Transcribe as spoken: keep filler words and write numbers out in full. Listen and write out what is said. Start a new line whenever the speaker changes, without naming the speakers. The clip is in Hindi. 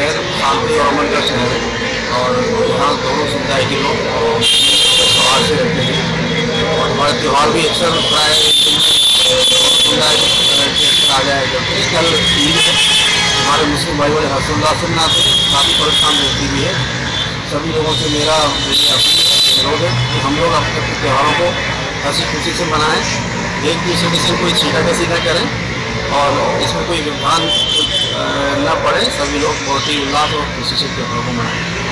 शहर शांति और अमन का शहर है और यहाँ दोनों समुदाय के लोग त्योहार से रहते हैं और हमारे त्यौहार भी अक्सर प्राय समुदाय आ जाएगा। कल ईद है, हमारे मुस्लिम भाई बड़े हर्षोल्लास से मनाते हैं, काफ़ी परेशान रहती भी है। सभी लोगों से मेरा अनुरोध है कि हम लोग अपने अपने त्योहारों को हंसी खुशी से मनाएं, एक दूसरे से कोई छींटाकसी न करें और इसमें कोई विभ्रांत न पड़े। सभी लोग बहुत ही उल्लास और खुशी से त्योहारों को मनाएं।